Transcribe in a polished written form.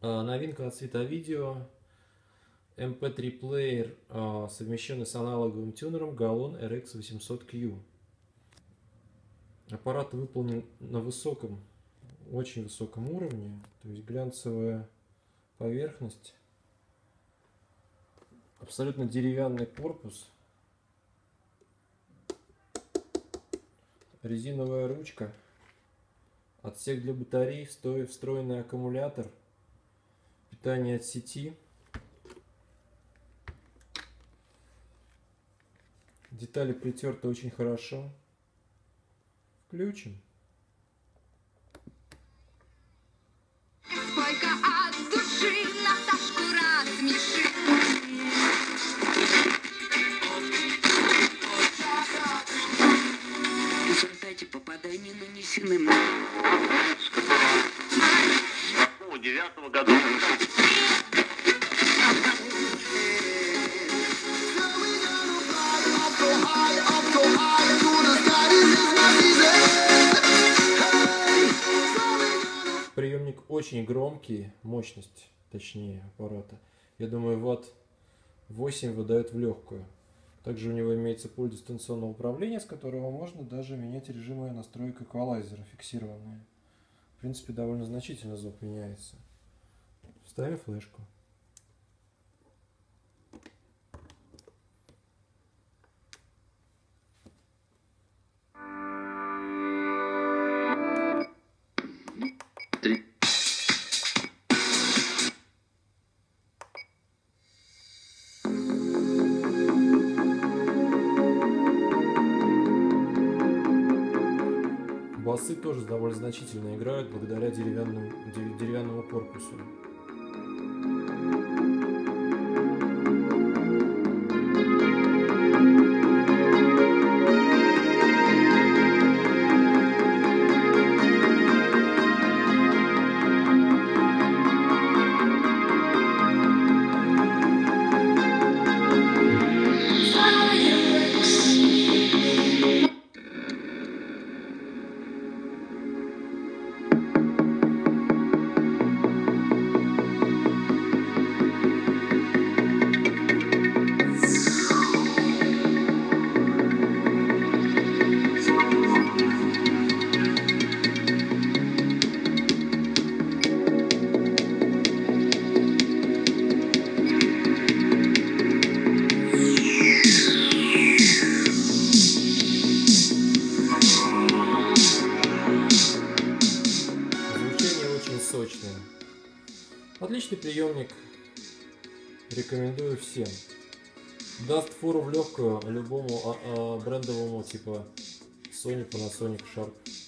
Новинка от Света Видео. MP3 плеер, совмещенный с аналоговым тюнером Gaon RX800Q. Аппарат выполнен на высоком, очень высоком уровне, то есть глянцевая поверхность, абсолютно деревянный корпус, резиновая ручка, отсек для батарей, встроенный аккумулятор, питание от сети. Детали притерты очень хорошо. Включим. Только от души Наташку рассмеши. В результате попадания нанесены в 2009 году. Приемник очень громкий, мощность, точнее, аппарата. Я думаю, ватт 8 выдает в легкую. Также у него имеется пульт дистанционного управления, с которого можно даже менять режимы настройки эквалайзера фиксированные. В принципе, довольно значительно звук меняется. Вставим флешку. Басы тоже довольно значительно играют благодаря деревянному корпусу. Сочная. Отличный приемник, рекомендую всем. Даст фору в легкую любому брендовому типа Sony, Panasonic, Sharp.